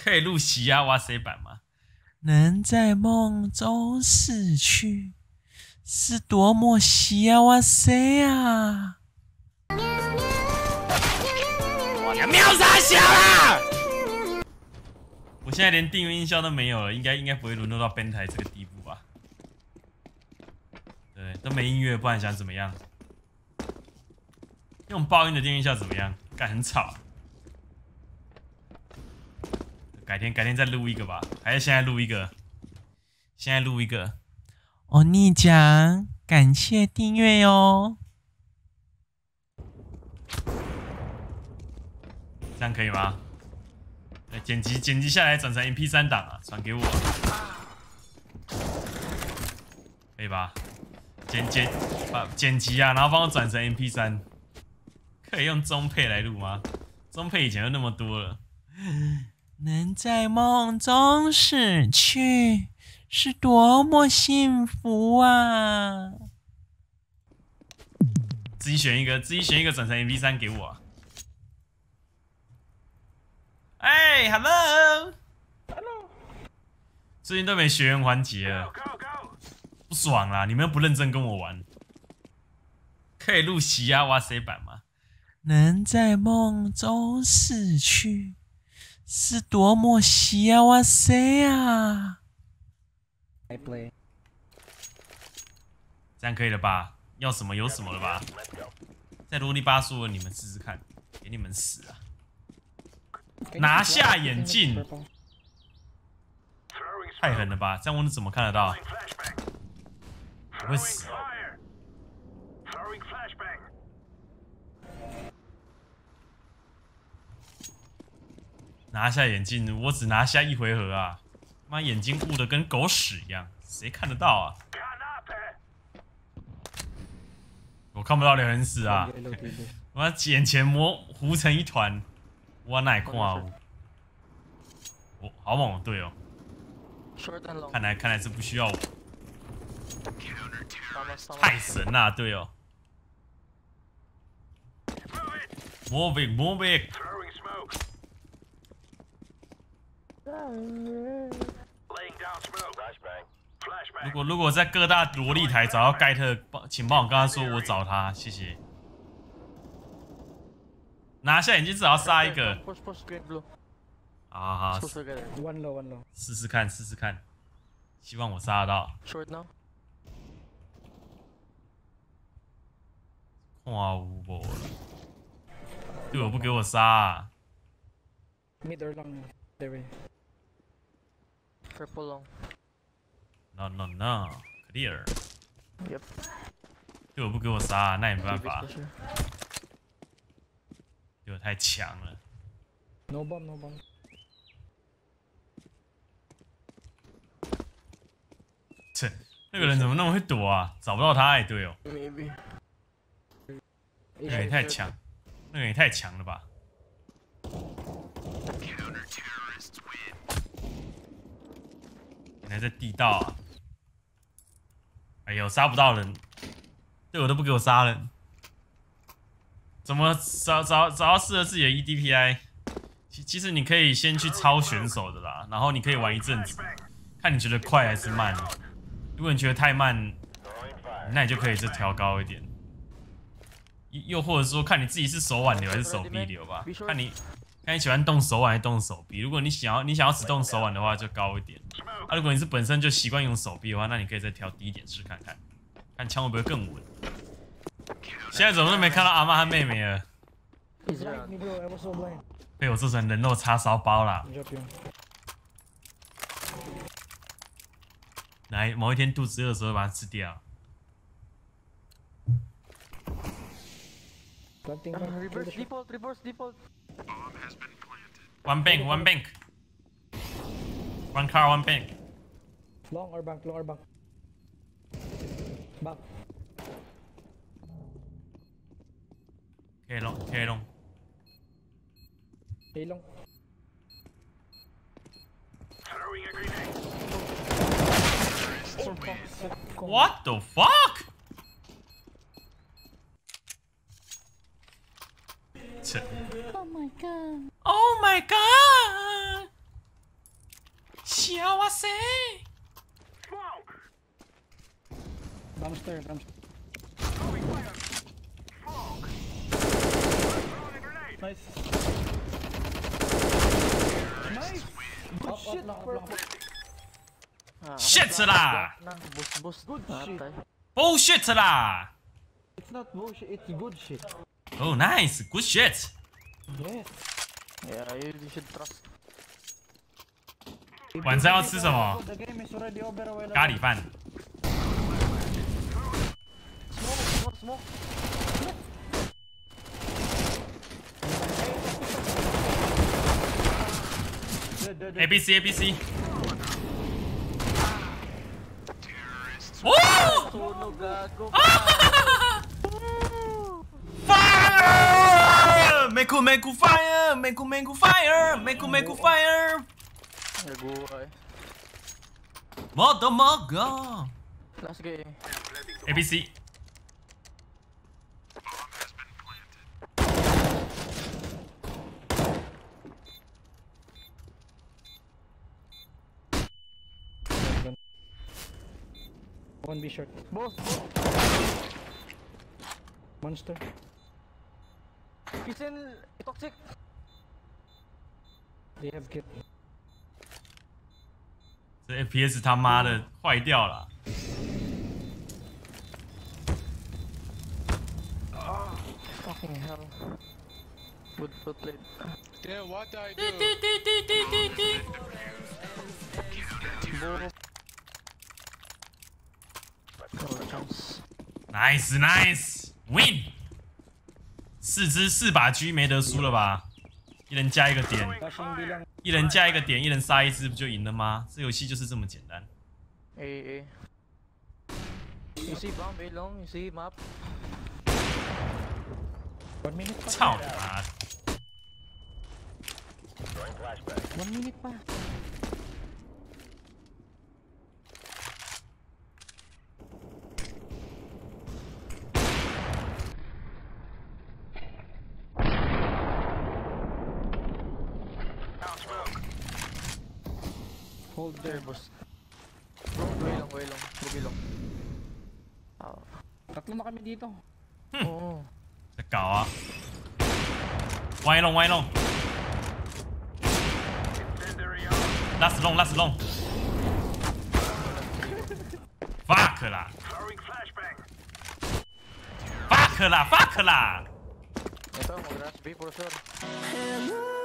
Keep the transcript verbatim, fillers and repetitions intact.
可以录西亚哇塞版吗？能在梦中死去，是多么西亚哇塞啊！我要秒杀小啦！我现在连订阅音效都没有了，应该应该不会沦落到编台这个地步吧？对，都没音乐，不然想怎么样？用爆音的电音效怎么样？干很吵、啊。改天改天再录一个吧，还是现在录一个？现在录一个。哦，你讲，感谢订阅哟。这样可以吗？剪辑剪辑下来转成 M P 三 档啊，传给我，可以吧？剪剪把剪辑啊，然后帮我转成 M P 三， 可以用中配来录吗？中配以前就那么多了。能在梦中死去，是多么幸福啊！自己选一个，自己选一个转成 M P 三 给我、啊。哎 ，Hello，Hello， 最近都没学员环节了，不爽啦！你们又不认真跟我玩，可以录西亚哇塞版吗？能在梦中死去。是多么西亚哇塞啊 I play， 这样可以了吧？要什么有什么了吧？再啰里吧嗦的，你们试试看，给你们死啊！拿下眼镜，太狠了吧？这样我怎么看得到？我会死哦！拿下眼镜，我只拿下一回合啊！妈，眼睛雾的跟狗屎一样，谁看得到啊？我看不到留言室啊！我眼前模糊成一团，我哪看啊？我好猛，对哦！看来看来是不需要我，太神了，对哦 ！Move it, move it。如果如果在各大萝莉台找到盖特，请帮我跟他说我找他，谢谢。拿下眼镜至少要杀一个。好好好，试试看，试试看，希望我杀得到。哇无波了，队友不给我杀、啊。 Purple long. No no no, clear. Yep. 队友不给我杀、啊，那也没办法。队友太强了。 No bomb, no bomb. 切，那个人怎么那么会躲啊？找不到他哎，队友。 Maybe. 那个也太强，那个也太强了吧！还在地道啊！哎呦，杀不到人，队友都不给我杀人，怎么找找找到适合自己的 E D P I？ 其其实你可以先去抄选手的啦，然后你可以玩一阵子，看你觉得快还是慢。如果你觉得太慢，那你就可以再调高一点。又或者说，看你自己是手腕流还是手臂流吧，看你。看你喜欢动手腕还是动手臂？如果你想要你想要只动手腕的话，就高一点。啊，如果你是本身就习惯用手臂的话，那你可以再调低一点试看看，看枪会不会更稳。现在怎么都没看到阿妈和妹妹了？被我做成人肉叉烧包啦！来，某一天肚子饿的时候把它吃掉。 Reverse default, reverse default. One bank, one bank. One car, one bank. Long or back, long or back. Back. Okay, long, okay, long. Okay, long. What the fuck? Oh my god. Oh my god! 塞！ Dumpster, dumpster. Nice. Nice. Good Up, shit, up, up, purple. up. Ah, Shit okay, lah! na, boost, boost. Good Ah, shit. tayo. Bullshit 啦 It's not bullshit. It's good shit. ！Oh nice, good shit. Yes. Yeah, you, you should trust. 晚上要吃什么？ The game is already over a while ago. 咖喱饭。 Smoke, smoke, smoke. Dead, dead, A dead. B C A B C。哦 Sunog, gago. ！Fire! Make make fire! Make make fire! Make make fire! Gago ay. Modo mogo! Last game. A B C。 One B short. Boss, Monster. Kisin, toxic. They have kit. 这 F P S 他妈的坏掉了。 Fucking hell. Good foot plate. Yeah, what did I 滴 do? 滴滴滴滴滴滴。 No chance. Nice nice win。四支四把狙没得输了吧？一人加一个点， Flashing bilang. 一人加一个点，一人杀一只，不就赢了吗？这游戏就是这么简单。 A, A. You see bomb, A long, you see map. One minute pa. 操你妈的！ One minute pa. Hold There, there. boss. Bro, way long, way long. Ruby long. Ah. Tatlo na kami dito. Oo. 在搞啊！歪弄歪弄。Last long last long。Fuck 啦 ！Fuck 啦 ！Fuck 啦！ Ito, mag-rush B for sure.